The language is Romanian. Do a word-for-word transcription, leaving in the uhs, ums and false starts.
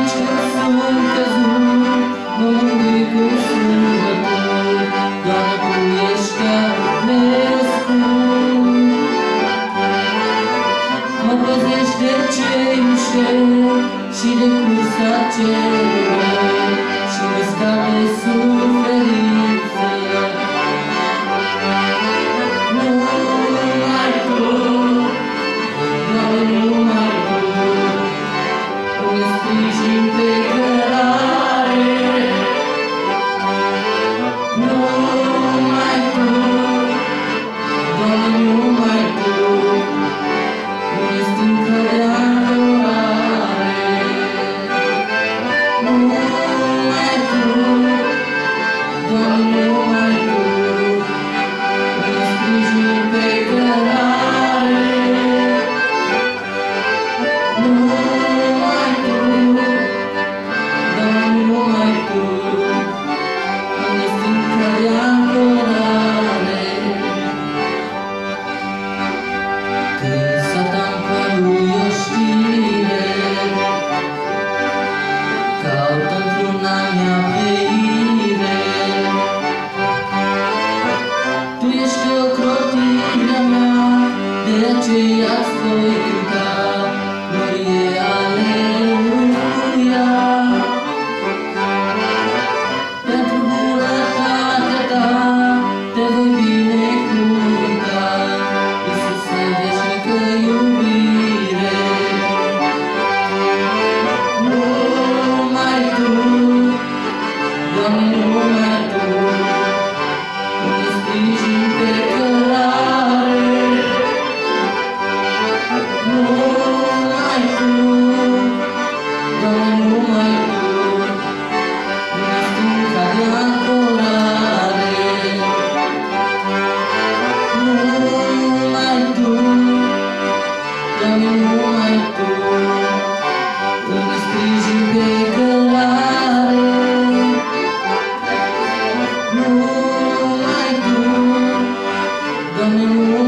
Atunci când sunt căzut, mă mângâi cu sufletul, doar Tu ești chiar mereu scurt. Mă păzești de cei înșeli și de cursa celor și mă scap de suferință. Numai Tu, Doamne, numai Tu, îmi sprijin pe cărare. Numai Tu, Doamne, numai Tu, îmi stâncă de adorare. Numai Tu, Doamne, numai Tu, îmi sprijin pe cărare. Numai Tu, Doamne, numai Tu, îmi stâncă de adorare. Când Satan lui o știre caută într-una mea peire, Tu ești ocrotirea mea, de aceea-ți voi cânta glorie, aleluia. Pentru bunătatea Ta Te voi binecuvânta, Iisuse, veșnică iubire. Numai Tu, Doamne, numai Tu, îmi sprijin pe cărare. Numai Tu, Doamne, numai Tu, îmi stânca de adorare. Numai Tu, Doamne, numai Tu, îmi sprijin pe cărare. Numai Tu, Doamne, numai